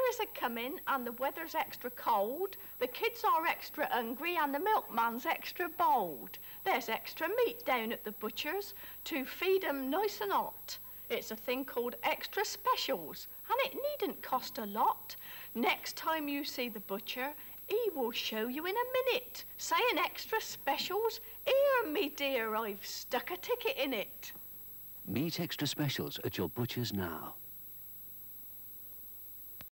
is a-comin' and the weather's extra cold, the kids are extra hungry and the milkman's extra bold. There's extra meat down at the butcher's to feed 'em nice and hot. It's a thing called extra specials, and it needn't cost a lot. Next time you see the butcher, he will show you in a minute, saying extra specials. Here, me dear, I've stuck a ticket in it. Meet extra specials at your butcher's now.